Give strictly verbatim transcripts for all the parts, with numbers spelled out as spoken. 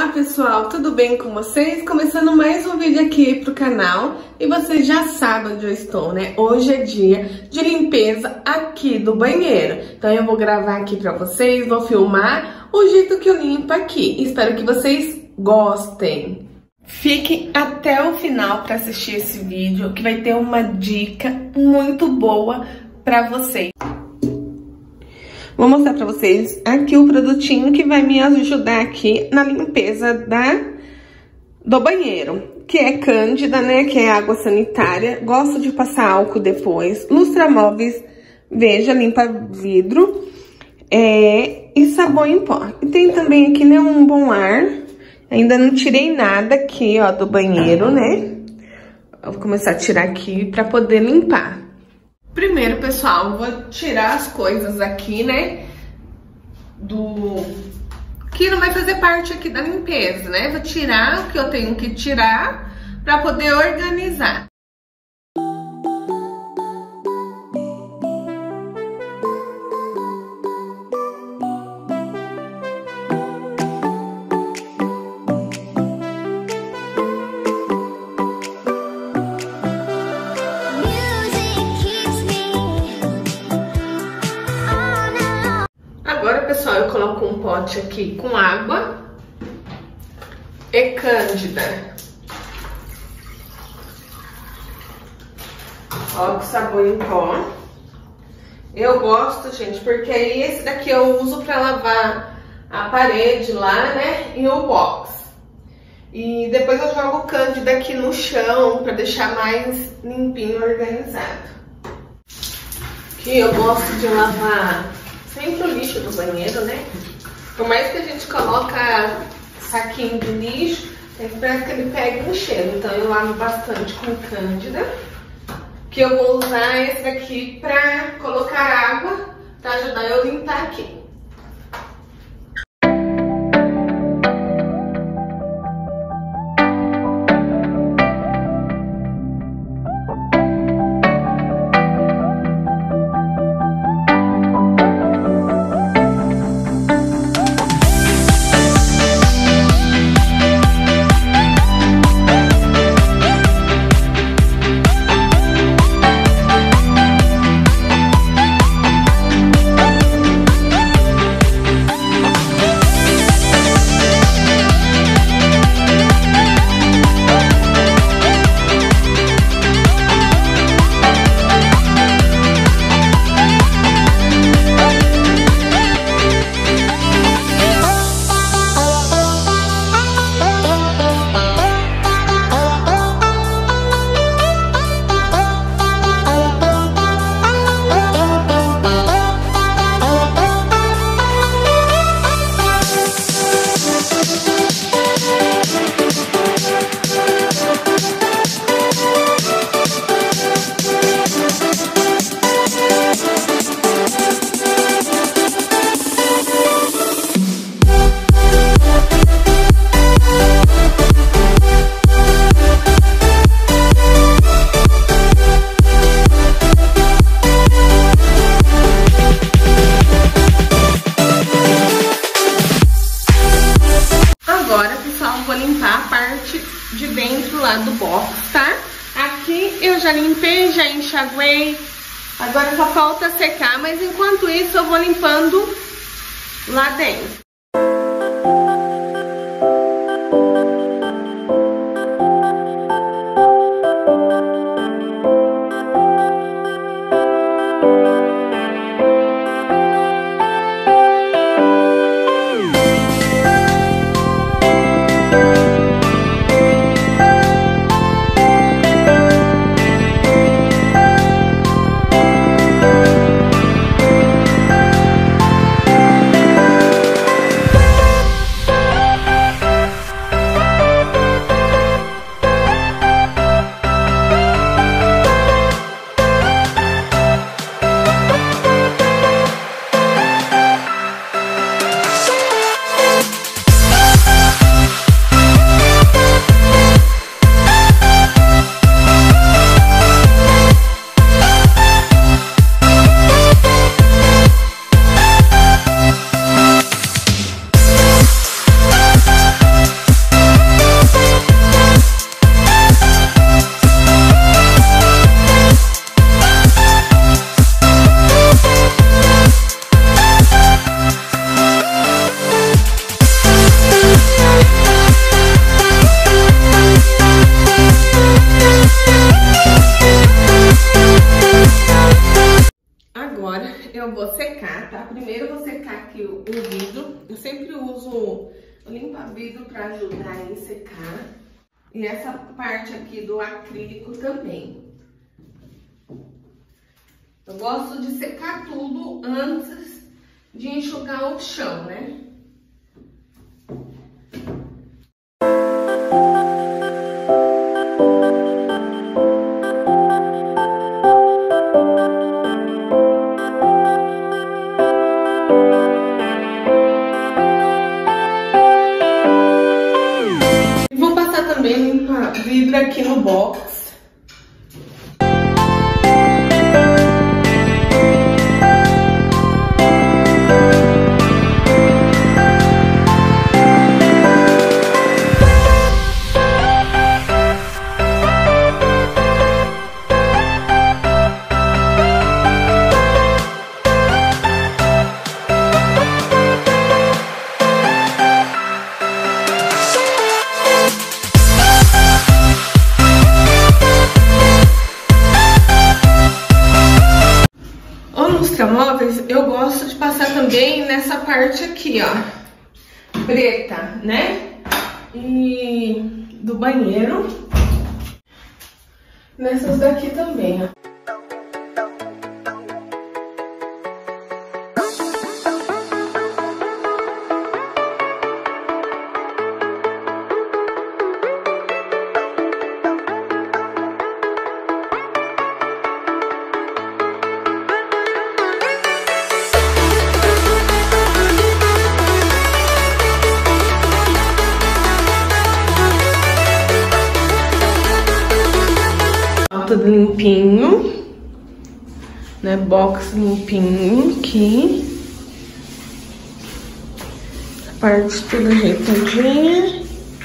Olá pessoal, tudo bem com vocês? Começando mais um vídeo aqui pro canal e vocês já sabem onde eu estou, né? Hoje é dia de limpeza aqui do banheiro. Então eu vou gravar aqui pra vocês, vou filmar o jeito que eu limpo aqui. Espero que vocês gostem. Fiquem até o final para assistir esse vídeo, que vai ter uma dica muito boa pra vocês. Vou mostrar pra vocês aqui o produtinho que vai me ajudar aqui na limpeza da, do banheiro. Que é Cândida, né? Que é água sanitária. Gosto de passar álcool depois. Lustramóveis, veja, limpa vidro. É, e sabão em pó. E tem também aqui, né, um bom ar. Ainda não tirei nada aqui, ó, do banheiro, né? Eu vou começar a tirar aqui pra poder limpar. Primeiro, pessoal, eu vou tirar as coisas aqui, né, do... que não vai fazer parte aqui da limpeza, né? Vou tirar o que eu tenho que tirar pra poder organizar. Agora, pessoal, eu coloco um pote aqui com água e Cândida. Coloco sabão em pó. Eu gosto, gente, porque aí esse daqui eu uso pra lavar a parede lá, né, e o box. E depois eu jogo Cândida aqui no chão pra deixar mais limpinho, organizado. Aqui eu gosto de lavar sempre o lixo do banheiro, né? Por mais que a gente coloca saquinho de lixo, tem que esperar que ele pegue um cheiro. Então eu lavo bastante com Cândida. Que eu vou usar esse daqui pra colocar água, pra ajudar eu a limpar aqui. De dentro lá do box, tá? Aqui eu já limpei, já enxaguei. Agora só falta secar, mas enquanto isso eu vou limpando lá dentro. Limpa vidro para ajudar em secar. E essa parte aqui do acrílico também. Eu gosto de secar tudo antes de enxugar o chão, né? Vou passar também limpa vidro aqui no box. Móveis, eu gosto de passar também nessa parte aqui, ó, preta, né? E do banheiro, nessas daqui também, ó. Tudo limpinho, né? Box limpinho aqui. A parte toda ajeitadinha.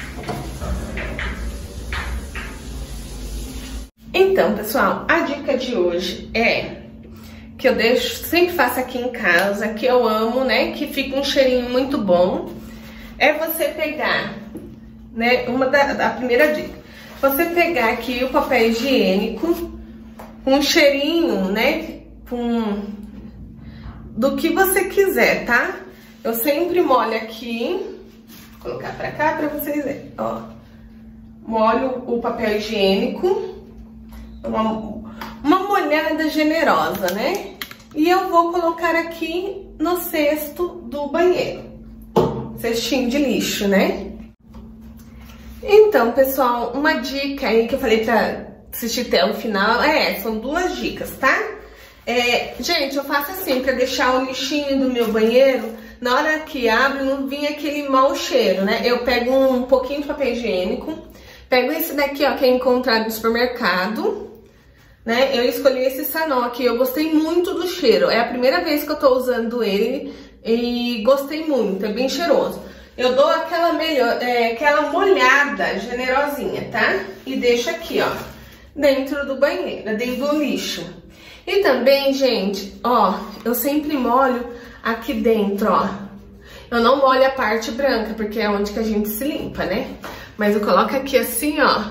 Então, pessoal, a dica de hoje é que eu deixo, sempre faço aqui em casa, que eu amo, né? Que fica um cheirinho muito bom. É você pegar, né? Uma da, da primeira dica. Você pegar aqui o papel higiênico com um cheirinho, né, com do que você quiser, tá? Eu sempre molho aqui, vou colocar pra cá pra vocês verem, ó. Molho o papel higiênico, uma, uma molhada generosa, né? E eu vou colocar aqui no cesto do banheiro, cestinho de lixo, né? Então, pessoal, uma dica aí que eu falei pra assistir até o final é, são duas dicas, tá? É, gente, eu faço assim, pra deixar o lixinho do meu banheiro, na hora que abre, não vinha aquele mau cheiro, né? Eu pego um pouquinho de papel higiênico, pego esse daqui, ó, que é encontrado no supermercado, né? Eu escolhi esse Sanon aqui, eu gostei muito do cheiro, é a primeira vez que eu tô usando ele e gostei muito, é bem cheiroso. Eu dou aquela, melhor, é, aquela molhada generosinha, tá? E deixo aqui, ó, dentro do banheiro, dentro do lixo. E também, gente, ó, eu sempre molho aqui dentro, ó. Eu não molho a parte branca, porque é onde que a gente se limpa, né? Mas eu coloco aqui assim, ó.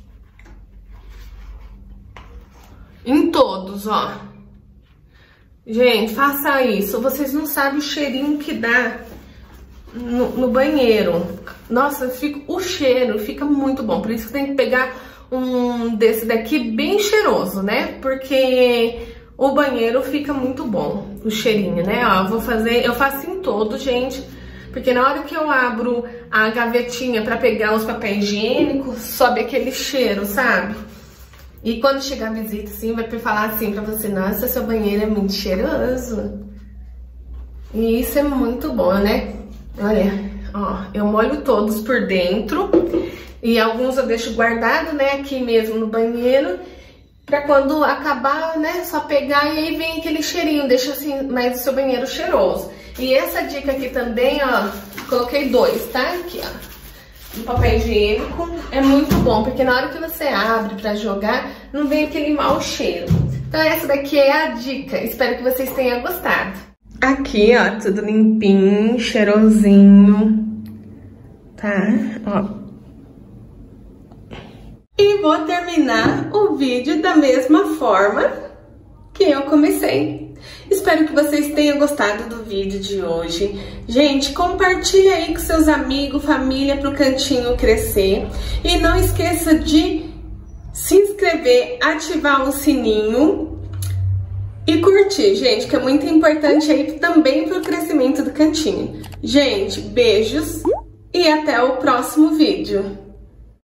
Em todos, ó. Gente, faça isso. Vocês não sabem o cheirinho que dá No, no banheiro. Nossa, fica, o cheiro fica muito bom. Por isso que tem que pegar um desse daqui bem cheiroso, né? Porque o banheiro fica muito bom, o cheirinho, né? Ó, eu vou fazer, eu faço em todo, gente. Porque na hora que eu abro a gavetinha pra pegar os papéis higiênicos, sobe aquele cheiro, sabe? E quando chegar a visita, assim, vai falar assim pra você: nossa, seu banheiro é muito cheiroso. E isso é muito bom, né? Olha, ó, eu molho todos por dentro e alguns eu deixo guardado, né, aqui mesmo no banheiro, pra quando acabar, né, só pegar e aí vem aquele cheirinho, deixa assim mais o seu banheiro cheiroso. E essa dica aqui também, ó, coloquei dois, tá? Aqui, ó, no papel higiênico, é muito bom, porque na hora que você abre pra jogar, não vem aquele mau cheiro. Então essa daqui é a dica, espero que vocês tenham gostado. Aqui, ó, tudo limpinho, cheirosinho, tá? Ó. E vou terminar o vídeo da mesma forma que eu comecei. Espero que vocês tenham gostado do vídeo de hoje. Gente, compartilha aí com seus amigos, família, para o cantinho crescer. E não esqueça de se inscrever, ativar o sininho e curtir, gente, que é muito importante aí também para o crescimento do cantinho. Gente, beijos e até o próximo vídeo.